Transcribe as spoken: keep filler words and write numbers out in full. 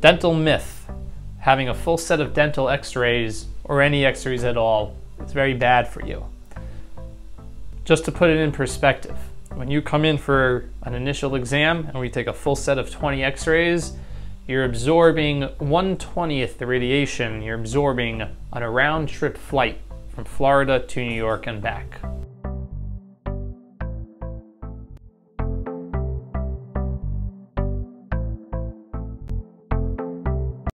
Dental myth. Having a full set of dental x-rays, or any x-rays at all, is very bad for you. Just to put it in perspective, when you come in for an initial exam and we take a full set of twenty x-rays, you're absorbing one twentieth the radiation you're absorbing on a round trip flight from Florida to New York and back.